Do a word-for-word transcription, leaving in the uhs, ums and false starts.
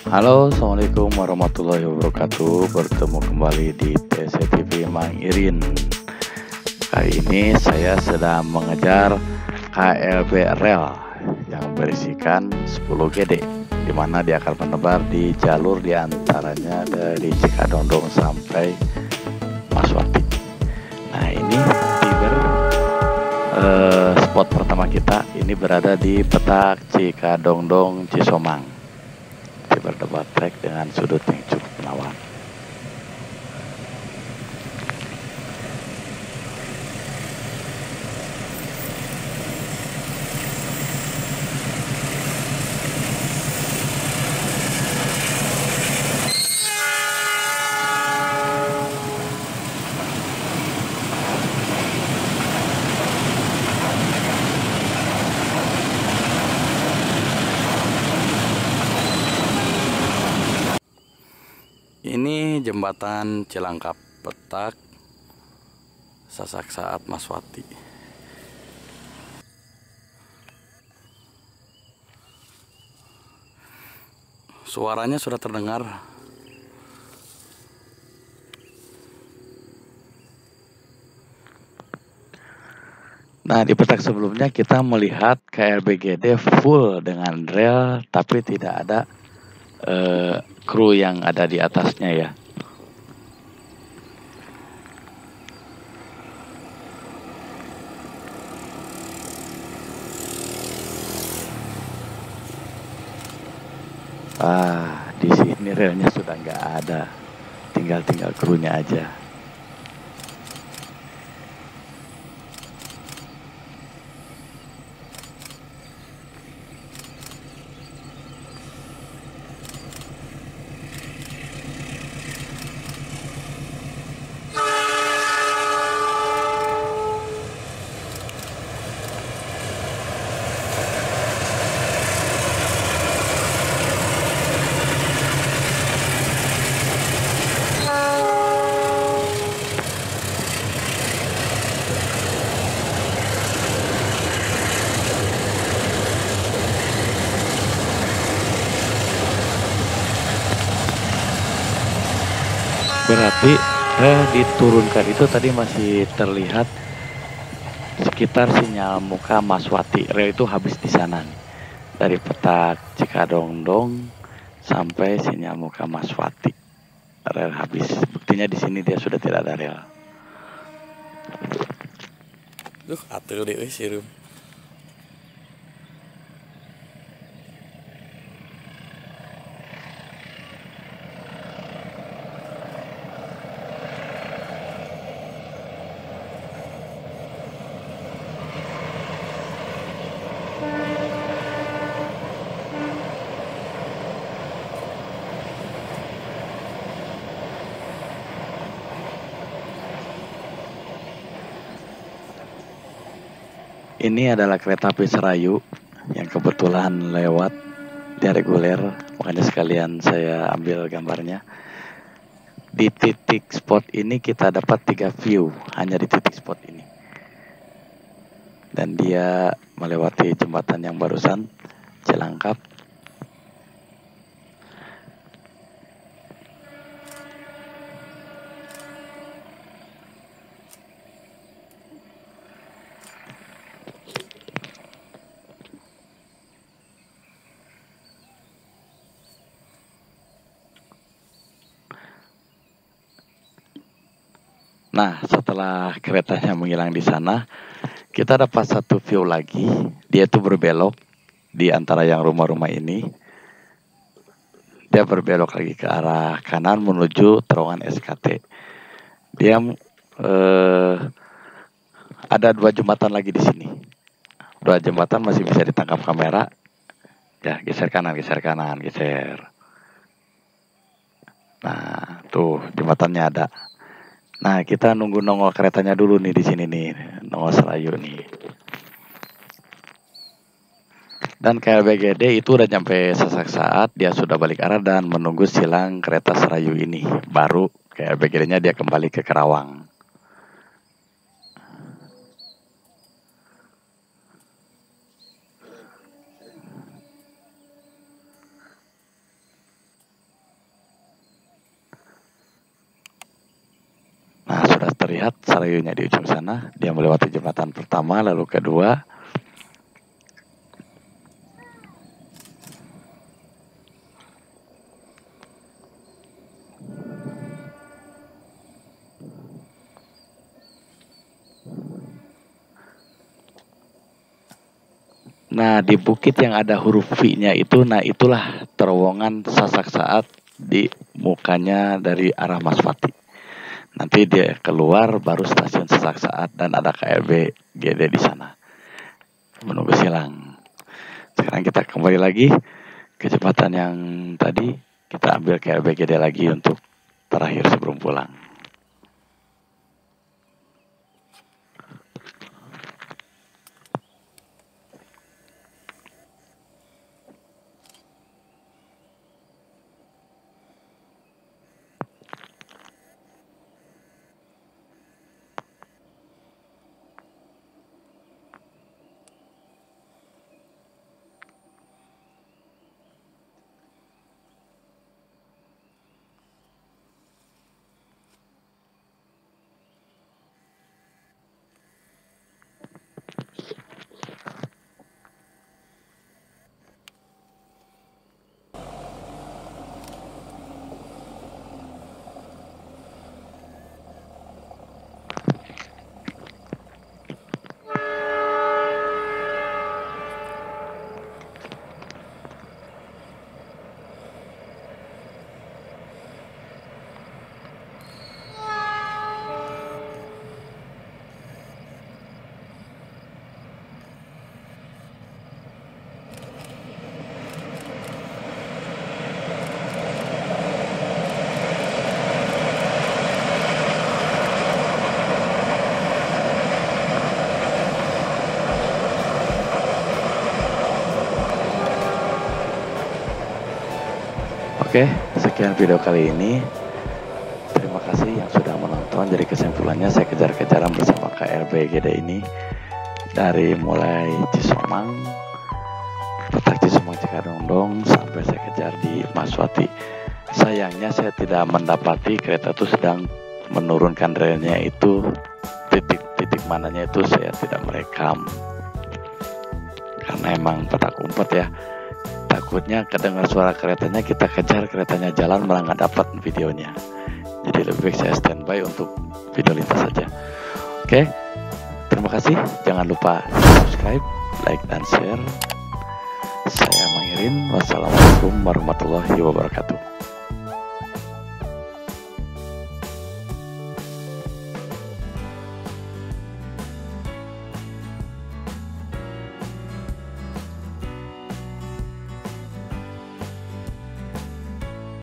Halo, assalamualaikum warahmatullahi wabarakatuh. Bertemu kembali di T C T V Mang Irin. Kali ini saya sedang mengejar K L B Rel yang berisikan sepuluh G D, di mana dia akan menebar di jalur diantaranya dari Cikadongdong sampai Maswati. Nah, ini tiber eh, spot pertama kita ini berada di petak Cikadongdong Cisomang. Berdebat trek dengan sudut yang cukup menawan. Ini jembatan Cilangkap Petak Sasak Saat Maswati. Suaranya sudah terdengar. Nah, di petak sebelumnya kita melihat K L B G D full dengan rel, tapi tidak ada eh, kru yang ada di atasnya ya. Ah, di sini relnya sudah nggak ada, tinggal tinggal krunya aja. Berarti rel diturunkan itu tadi masih terlihat sekitar sinyal muka Maswati. Rel itu habis di sana nih. Dari petak Cikadongdong sampai sinyal muka Maswati. Rel habis. Buktinya di sini dia sudah tidak ada rel. Duh, atuh deh we sirum. Ini adalah kereta api Serayu yang kebetulan lewat di reguler, makanya sekalian saya ambil gambarnya. Di titik spot ini kita dapat tiga view hanya di titik spot ini. Dan dia melewati jembatan yang barusan Cilangkap. Nah, setelah keretanya menghilang di sana, kita dapat satu view lagi. Dia itu berbelok di antara yang rumah-rumah ini. Dia berbelok lagi ke arah kanan menuju terowongan S K T. Dia eh, ada dua jembatan lagi di sini. Dua jembatan masih bisa ditangkap kamera. Ya, geser kanan, geser kanan, geser. Nah, tuh jembatannya ada. Nah, kita nunggu nongol keretanya dulu nih di sini nih, nongol Serayu nih. Dan K L B G D itu udah nyampe Sasak Saat, dia sudah balik arah dan menunggu silang kereta Serayu ini. Baru K L B G D-nya dia kembali ke Karawang. terlihat sarayunya di ujung sana. Dia melewati jembatan pertama, lalu kedua. Nah, di bukit yang ada huruf V-nya itu, nah itulah terowongan Sasak Saat di mukanya dari arah Maswati. Nanti dia keluar baru stasiun Sasak Saat dan ada K L B G D di sana. Menunggu silang. Sekarang kita kembali lagi ke jembatan yang tadi. Kita ambil K L B G D lagi untuk terakhir sebelum pulang. Oke, sekian video kali ini. Terima kasih yang sudah menonton. Jadi kesimpulannya saya kejar-kejaran bersama K L B G D ini dari mulai Cisomang, letak Cisomang Cikadongdong sampai saya kejar di Maswati. Sayangnya saya tidak mendapati kereta itu sedang menurunkan relnya, itu titik-titik mananya itu saya tidak merekam karena emang petak umpet ya. Takutnya kedengar suara keretanya, kita kejar keretanya jalan malah nggak dapat videonya. Jadi lebih baik saya standby untuk video lintas saja. Oke, terima kasih. Jangan lupa subscribe, like, dan share. Saya Mang Irin. Wassalamualaikum warahmatullahi wabarakatuh.